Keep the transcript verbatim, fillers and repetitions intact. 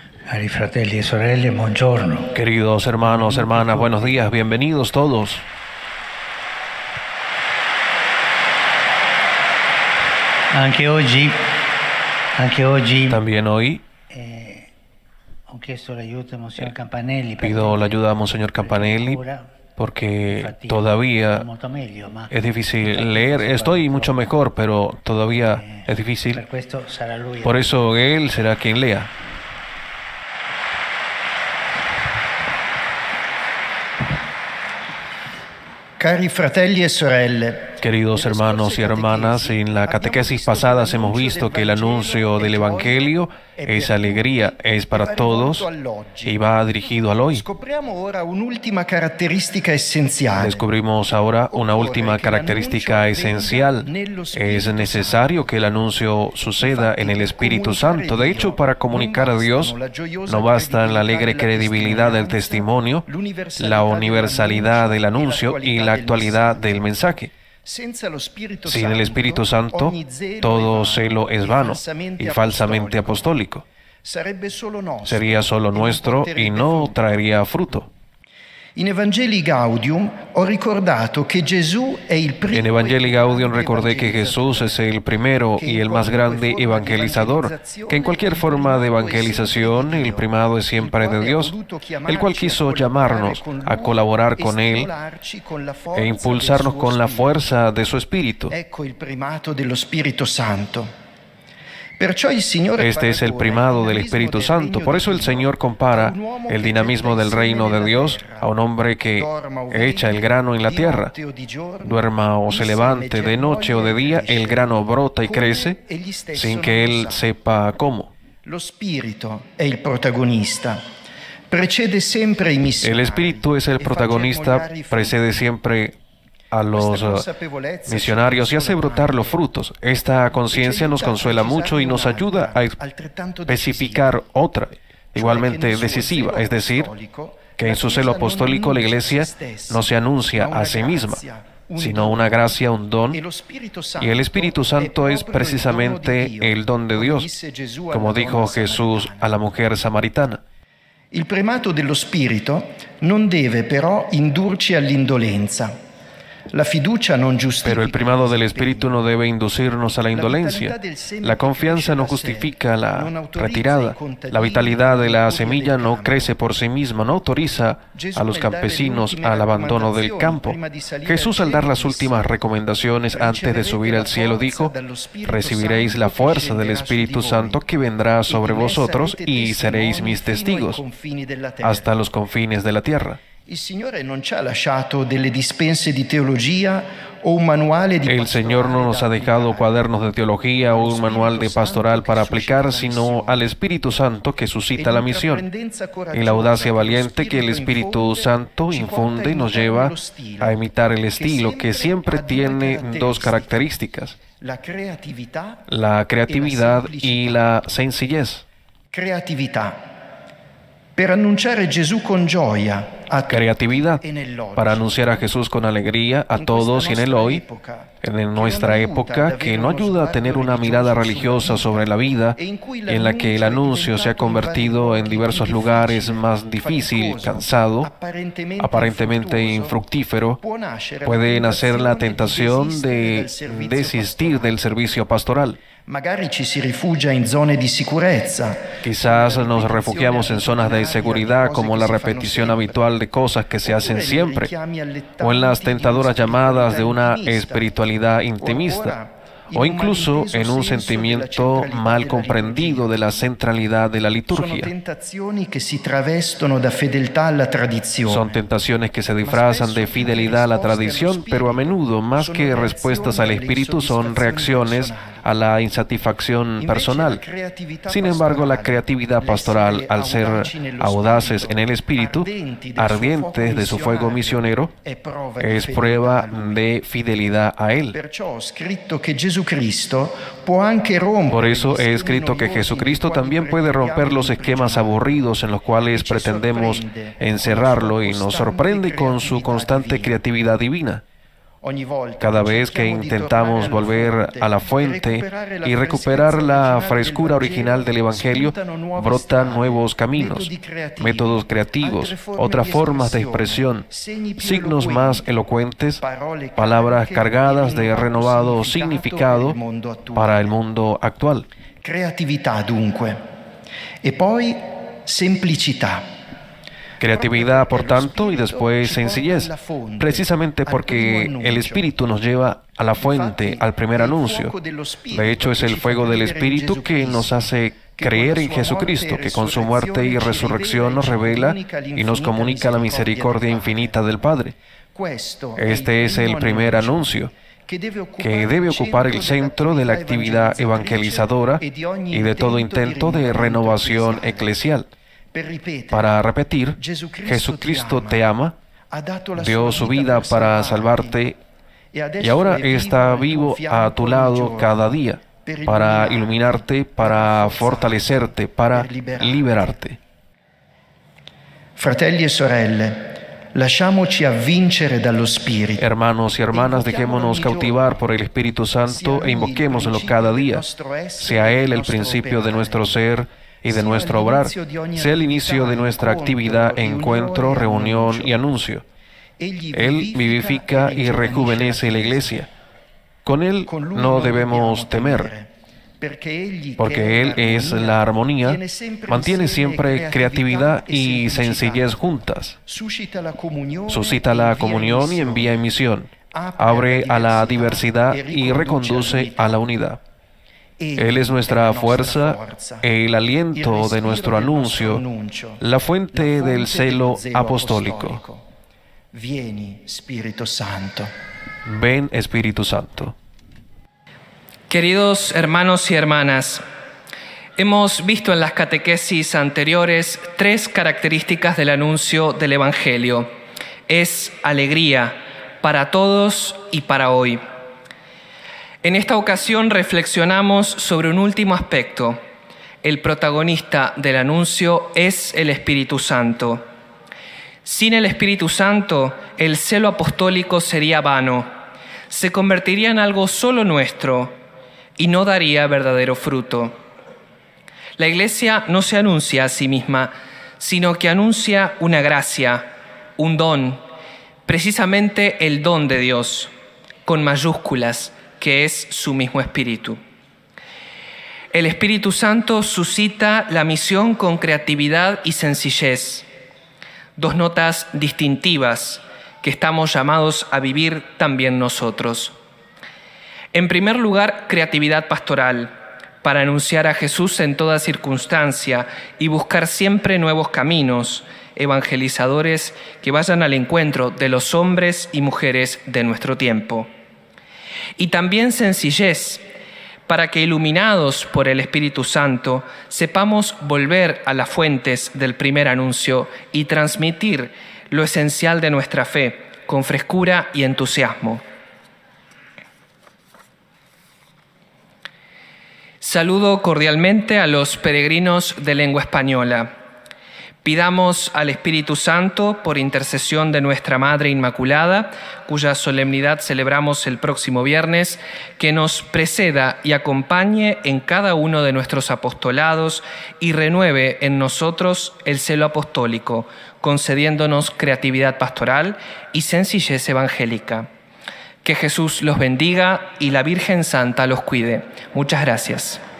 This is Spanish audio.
Cari fratelli e sorelle, buongiorno. Queridos hermanos, hermanas, buenos días, bienvenidos todos. Anche oggi, anche oggi También hoy eh, ho chiesto l'aiuto a Monsignor Campanelli. pido la ayuda a Monseñor Campanelli porque todavía molto meglio, ma es difícil leer. Estoy mucho mejor, pero todavía eh, es difícil. per questo sarà lui. Por eso él será quien lea. Cari fratelli e sorelle, Queridos hermanos y hermanas, en la catequesis pasadas hemos visto que el anuncio del Evangelio es alegría, es para todos y va dirigido al hoy. scopriamo ora un'ultima caratteristica essenziale. Descubrimos ahora una última característica esencial. Es necesario que el anuncio suceda en el Espíritu Santo. De hecho, para comunicar a Dios no basta la alegre credibilidad del testimonio, la universalidad del anuncio y la actualidad del mensaje. Sin el Espíritu Santo, todo celo es vano y falsamente apostólico. Sería solo nuestro y no traería fruto. In Evangelii Gaudium ho ricordato che Gesù è il primo. En Evangelii Gaudium recordé que Jesús es el primero y el más grande evangelizador, que en cualquier forma de evangelización el primado es siempre de Dios, el cual quiso llamarnos a colaborar con Él e impulsarnos con la fuerza de su Espíritu. Ecco il primato dello Spirito Santo. Perciò il Signore Este es el primado del Espíritu Santo. Por eso el Señor compara el dinamismo del reino de Dios a un hombre que echa el grano en la tierra. Duerma o se levante de noche o de día, el grano brota y crece sin que él sepa cómo. Lo Spirito è il protagonista. Precede sempre i missioni. El Espíritu es el protagonista, precede siempre a los uh, misionarios y hace brotar los frutos. Esta conciencia nos consuela mucho y nos ayuda a especificar otra, igualmente decisiva, es decir, que en su celo apostólico la Iglesia no se anuncia a sí misma, sino una gracia, un don, y el Espíritu Santo es precisamente el don de Dios, como dijo Jesús a la mujer samaritana. Il primato dello Spirito non deve però indurci all'indolenza. La fiducia non giustifica. Pero el primado del Espíritu no debe inducirnos a la indolencia. La confianza no justifica la retirada. La vitalidad de la semilla no crece por sí misma, no autoriza a los campesinos al abandono del campo. Jesús, al dar las últimas recomendaciones antes de subir al cielo, dijo: recibiréis la fuerza del Espíritu Santo que vendrá sobre vosotros y seréis mis testigos hasta los confines de la tierra. Il Signore non ci ha lasciato delle dispense di teologia o un manuale di El Señor no nos ha dejado cuadernos de teología o un manual de pastoral para aplicar, sino al Espíritu Santo que suscita la misión y la audacia valiente que el Espíritu Santo infunde nos lleva a imitar el estilo que siempre tiene dos características: la creatività la creatividad y la sencillez. Creatività per annunciare Gesù con gioia. Creatividad para anunciar a Jesús con alegría a todos y en el hoy, en nuestra época, que no ayuda a tener una mirada religiosa sobre la vida, en la que el anuncio se ha convertido en diversos lugares más difícil, cansado, aparentemente infructífero. Puede nacer la tentación de desistir del servicio pastoral. Magari ci si rifugia in zone di sicurezza. Quizás nos refugiamos en zonas de seguridad, como la repetición habitual de cosas que se hacen siempre, o en las tentadoras llamadas de una espiritualidad intimista, o incluso en un sentimiento mal comprendido de la centralidad de la liturgia. Son tentaciones que se disfrazan de fidelidad a la tradición, pero a menudo, más que respuestas al Espíritu, son reacciones a la insatisfacción personal. Sin embargo, la creatividad pastoral, al ser audaces en el Espíritu, ardientes de su fuego misionero, es prueba de fidelidad a Él. Por eso he escrito que Jesucristo también puede romper los esquemas aburridos en los cuales pretendemos encerrarlo y nos sorprende con su constante creatividad divina. Cada vez que intentamos volver a la fuente y recuperar la frescura original del Evangelio, brotan nuevos caminos, métodos creativos, otras formas de expresión, signos más elocuentes, palabras cargadas de renovado significado para el mundo actual. Creatività dunque. E poi semplicità. Creatividad, por tanto, y después sencillez, precisamente porque el Espíritu nos lleva a la fuente, al primer anuncio. De hecho, es el fuego del Espíritu que nos hace creer en Jesucristo, que con su muerte y resurrección nos revela y nos comunica la misericordia infinita del Padre. Este es el primer anuncio, que debe ocupar el centro de la actividad evangelizadora y de todo intento de renovación eclesial. Para repetir, Jesucristo te ama, dio su vida para salvarte y ahora está vivo a tu lado cada día, para iluminarte, para fortalecerte, para liberarte. Fratelli e sorelle, lasciamoci avvincere dallo Spirito. Hermanos y hermanas, dejémonos cautivar por el Espíritu Santo e invoquémoslo cada día. Sea Él el principio de nuestro ser y de nuestro obrar, sea el inicio de nuestra actividad, encuentro, reunión y anuncio. Él vivifica y rejuvenece la Iglesia. Con Él no debemos temer, porque Él es la armonía, mantiene siempre creatividad y sencillez juntas, suscita la comunión y envía en misión, abre a la diversidad y reconduce a la unidad. Él es nuestra fuerza, el aliento de nuestro anuncio, la fuente del celo apostólico. Vieni, Espíritu Santo. Ven, Espíritu Santo. Queridos hermanos y hermanas, hemos visto en las catequesis anteriores tres características del anuncio del Evangelio. Es alegría para todos y para hoy. En esta ocasión reflexionamos sobre un último aspecto. El protagonista del anuncio es el Espíritu Santo. Sin el Espíritu Santo, el celo apostólico sería vano, se convertiría en algo solo nuestro y no daría verdadero fruto. La Iglesia no se anuncia a sí misma, sino que anuncia una gracia, un don, precisamente el don de Dios, con mayúsculas, que es su mismo Espíritu. El Espíritu Santo suscita la misión con creatividad y sencillez, dos notas distintivas que estamos llamados a vivir también nosotros. En primer lugar, creatividad pastoral, para anunciar a Jesús en toda circunstancia y buscar siempre nuevos caminos, evangelizadores que vayan al encuentro de los hombres y mujeres de nuestro tiempo. Y también sencillez, para que iluminados por el Espíritu Santo sepamos volver a las fuentes del primer anuncio y transmitir lo esencial de nuestra fe con frescura y entusiasmo. Saludo cordialmente a los peregrinos de lengua española. Pidamos al Espíritu Santo, por intercesión de nuestra Madre Inmaculada, cuya solemnidad celebramos el próximo viernes, que nos preceda y acompañe en cada uno de nuestros apostolados y renueve en nosotros el celo apostólico, concediéndonos creatividad pastoral y sencillez evangélica. Que Jesús los bendiga y la Virgen Santa los cuide. Muchas gracias.